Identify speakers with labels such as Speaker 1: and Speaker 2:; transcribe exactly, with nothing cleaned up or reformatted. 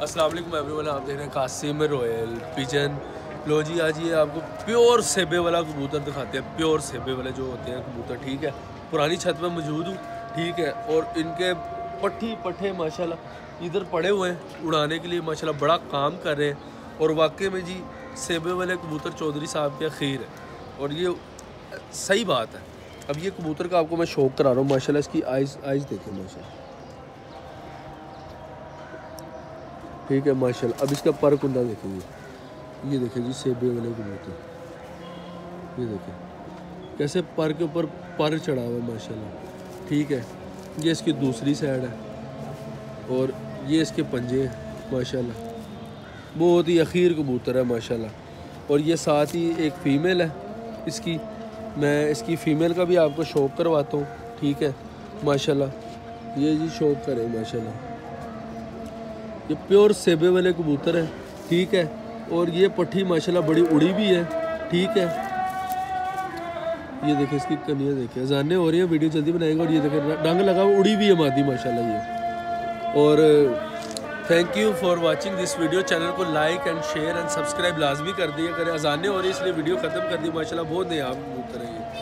Speaker 1: अस्सलाम वालेकुम एवरीवन, आप देख रहे हैं कासिम रॉयल पिजन। लो जी, आज ये आपको प्योर सेबे वाला कबूतर दिखाते हैं। प्योर सेबे वाले जो होते हैं कबूतर, ठीक है। पुरानी छत पे मौजूद हूँ, ठीक है। और इनके पट्टी पट्टे माशाल्लाह इधर पड़े हुए हैं उड़ाने के लिए, माशाल्लाह बड़ा काम कर रहे हैं। और वाकई में जी सेबे वाले कबूतर चौधरी साहब के खीर है, और ये सही बात है। अब ये कबूतर का आपको मैं शौक करा रहा हूँ माशाल्लाह। इसकी आइज़ आइज़ देखें माशाल्लाह, ठीक है माशाल्लाह। अब इसका पर कुंदा देखेंगे, ये देखें जी सेबे वाले कबूतर, ये देखें कैसे पर के ऊपर पर चढ़ा हुआ है माशाल्लाह, ठीक है। ये इसकी दूसरी साइड है, और ये इसके पंजे हैं माशाल्लाह। बहुत ही अखीर कबूतर है माशाल्लाह। और ये साथ ही एक फ़ीमेल है इसकी, मैं इसकी फ़ीमेल का भी आपको शौक करवाता हूँ, ठीक है माशाल्लाह। ये जी शौक करें माशाल्लाह, ये प्योर सेबे वाले कबूतर है, ठीक है। और ये पट्टी माशाल्लाह बड़ी उड़ी भी है, ठीक है। ये देखें इसकी कनियाँ देखें, अजानें हो रही हैं, वीडियो जल्दी बनाएंगे। और ये देखें डंग लगा हुआ उड़ी भी है मादी माशाल्लाह ये। और thank you for watching this video. Channel को like and share and subscribe लाजमी कर दिया करें। अजानें हो रही है इसलिए वीडियो ख़त्म कर दी माशाल्लाह। बहुत नयाब कबूतर है ये।